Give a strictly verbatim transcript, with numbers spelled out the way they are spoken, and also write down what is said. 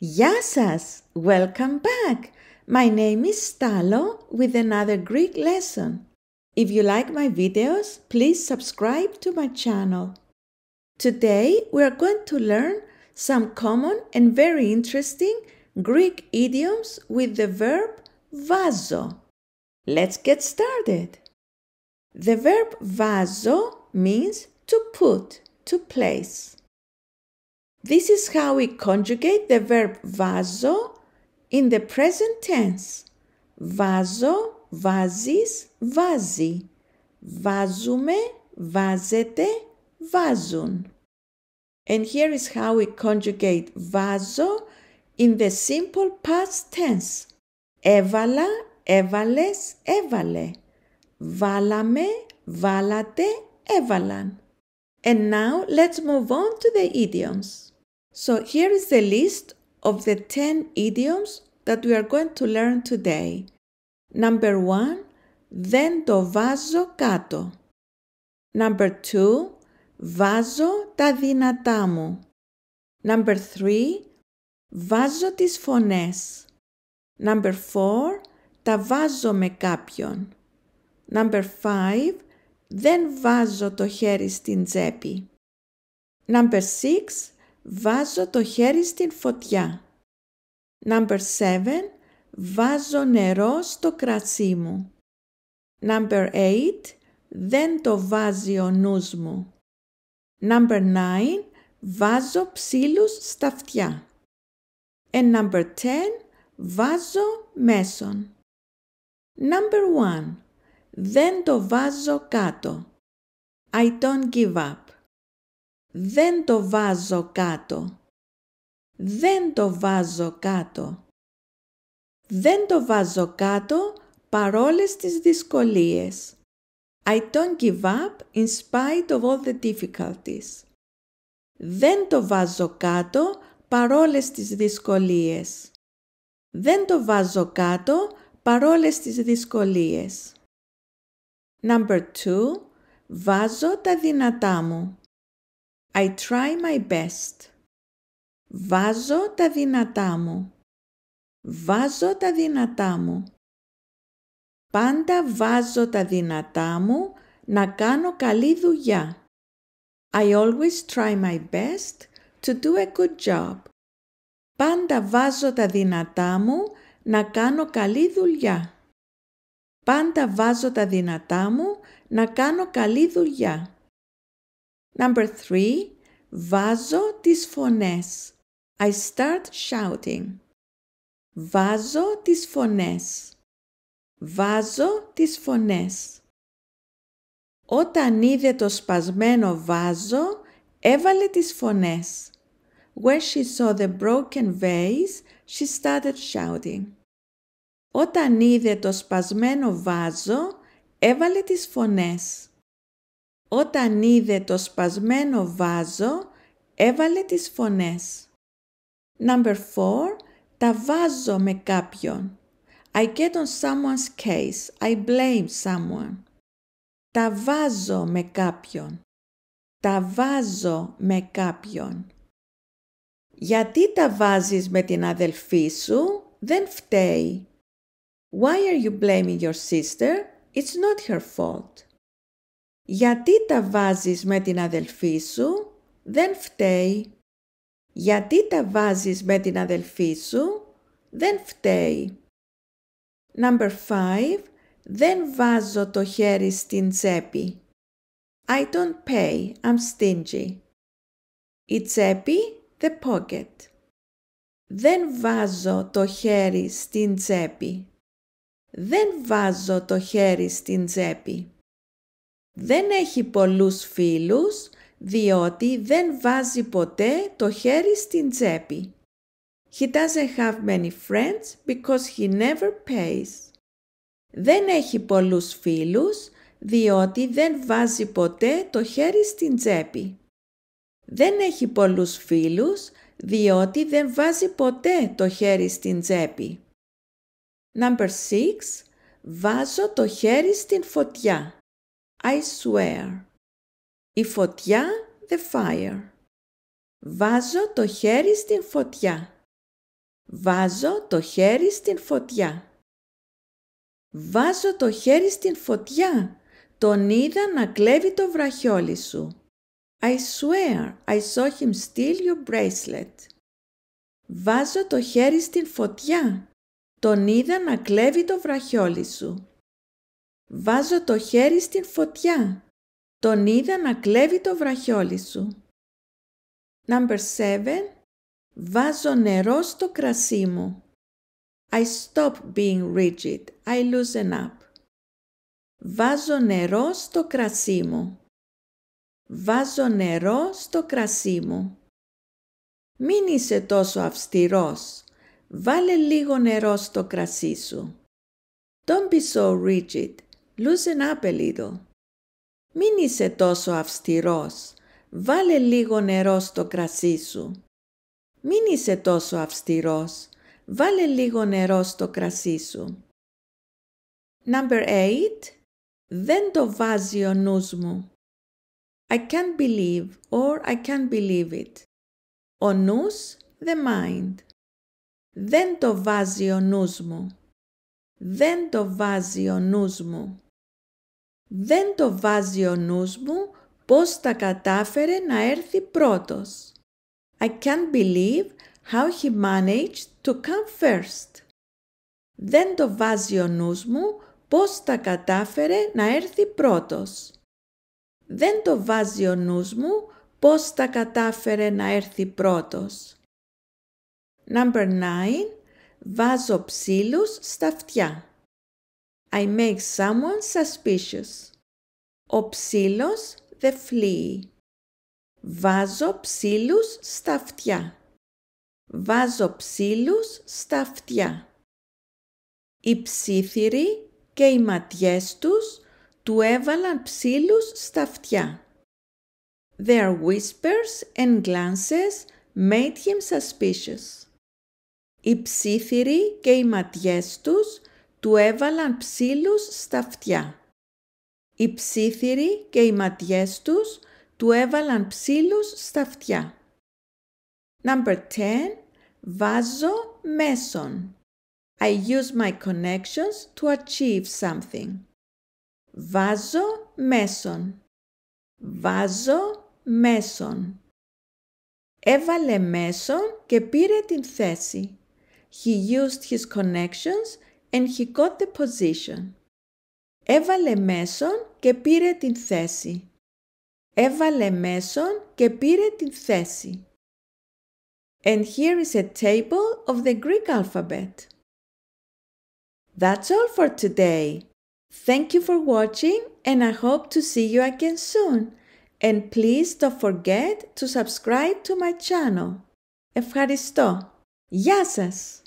Γεια σας! Welcome back! My name is Stalo with another Greek lesson. If you like my videos, please subscribe to my channel. Today we are going to learn some common and very interesting Greek idioms with the verb βάζω. Let's get started. The verb βάζω means to put, to place. This is how we conjugate the verb βάζω in the present tense. Βάζω, βάζεις, βάζει. Βάζουμε, βάζετε, βάζουν. And here is how we conjugate βάζω in the simple past tense. Έβαλα, έβαλες, έβαλε. Βάλαμε, βάλατε, έβαλαν. And now let's move on to the idioms. So here is the list of the ten idioms that we are going to learn today. Number one, δεν το βάζω κάτω. Number two, βάζω τα δυνατά μου. Number three, βάζω τις φωνές. Number four, τα βάζω με κάποιον. Number five, δεν βάζω το χέρι στην τσέπη. Number six, βάζω το χέρι στην φωτιά. Number seven, βάζω νερό στο κρασί μου. Number eight, δεν το βάζει ο νους μου. Number nine, βάζω ψήλους στα αυτιά. And number ten, βάζω μέσον. Number one, δεν το βάζω κάτω. I don't give up. Δεν το βάζω κάτω. Δεν το βάζω κάτω. Δεν το βάζω κάτω παρόλες τις δυσκολίες. I don't give up in spite of all the difficulties. Δεν το βάζω κάτω παρόλες τις δυσκολίες. Δεν το βάζω κάτω παρόλες τις δυσκολίες. Number two, βάζω τα δυνατά μου. I try my best. Βάζω τα δυνατά μου. Βάζω τα δυνατά μου. Πάντα βάζω τα δυνατά μου να κάνω καλή δουλειά. I always try my best to do a good job. Πάντα βάζω τα δυνατά μου να κάνω καλή δουλειά. Πάντα βάζω τα δυνατά μου να κάνω καλή δουλειά. Number three, βάζω τις φωνές. I start shouting. Βάζω τις φωνές. Βάζω τις φωνές. Όταν είδε το σπασμένο βάζο, έβαλε τις φωνές. When she saw the broken vase, she started shouting. Όταν είδε το σπασμένο βάζο, έβαλε τις φωνές. Όταν είδε το σπασμένο βάζο, έβαλε τις φωνές. Number four, τα βάζω με κάποιον. I get on someone's case. I blame someone. Τα βάζω με κάποιον. Τα βάζω με κάποιον. Γιατί τα βάζεις με την αδελφή σου, δεν φταίει. Why are you blaming your sister? It's not her fault. Γιατί τα βάζεις με την αδελφή σου, δεν φταίει. Γιατί τα βάζεις με την αδελφή σου, δεν φταίει. Number five, δεν βάζω το χέρι στην τσέπη. I don't pay, I'm stingy. Η τσέπη, the pocket. Δεν βάζω το χέρι στην τσέπη. Δεν βάζω το χέρι στην τσέπη. Δεν έχει πολλούς φίλους, διότι δεν βάζει ποτέ το χέρι στην τσέπη. He doesn't have many friends because he never pays. Δεν έχει πολλούς φίλους, διότι δεν βάζει ποτέ το χέρι στην τσέπη. Δεν έχει πολλούς φίλους, διότι δεν βάζει ποτέ το χέρι στην τσέπη. Number six, βάζω το χέρι στην φωτιά. I swear. Η φωτιά, the fire. Βάζω το χέρι στην φωτιά. Βάζω το χέρι στην φωτιά. Βάζω το χέρι στην φωτιά. Τον είδα να κλέβει το βραχιόλι σου. I swear I saw him steal your bracelet. Βάζω το χέρι στην φωτιά. Τον είδα να κλέβει το βραχιόλι σου. Βάζω το χέρι στην φωτιά. Τον είδα να κλέβει το βραχιόλι σου. Number seven. Βάζω νερό στο κρασί μου. I stop being rigid. I loosen up. Βάζω νερό στο κρασί μου. Βάζω νερό στο κρασί μου. Μην είσαι τόσο αυστηρός. Βάλε λίγο νερό στο κρασί σου. Don't be so rigid. Loosen up a little. Μην είσαι τόσο αυστηρός. Βάλε λίγο νερό στο κρασί σου. Μην είσαι τόσο αυστηρός. Βάλε λίγο νερό στο κρασί σου. Number eight. Δεν το βάζει ο νους μου. I can't believe or I can't believe it. Ο νους, the mind. Δεν το βάζει ο νους μου. Δεν το βάζει ο νους μου. Δεν το βάζει ο νους μου πώς τα κατάφερε να έρθει πρώτος. I can't believe how he managed to come first. Δεν το βάζει ο νους μου πώς τα κατάφερε να έρθει πρώτος. Δεν το βάζει ο νους μου πώς τα κατάφερε να έρθει πρώτος. Number nine. Βάζω ψήλους στα αυτιά. I make someone suspicious. Ο ψήλος, the flea. Βάζω ψήλους στα αυτιά. Βάζω ψήλους στα αυτιά. Οι ψίθυροι και οι ματιές τους του έβαλαν ψήλους στα αυτιά. Their whispers and glances made him suspicious. Οι ψίθυροι και οι ματιές τους του έβαλαν ψήλους στα αυτιά. Οι ψίθυροι και οι ματιές τους του έβαλαν ψήλους στα αυτιά. Number ten. Βάζω μέσον. I use my connections to achieve something. Βάζω μέσον. Βάζω μέσον. Έβαλε μέσον και πήρε την θέση. He used his connections and he got the position. Έβαλε μέσον και πήρε την θέση. Έβαλε μέσον και πήρε την θέση. And here is a table of the Greek alphabet. That's all for today. Thank you for watching and I hope to see you again soon. And please don't forget to subscribe to my channel. Ευχαριστώ. Γεια σας!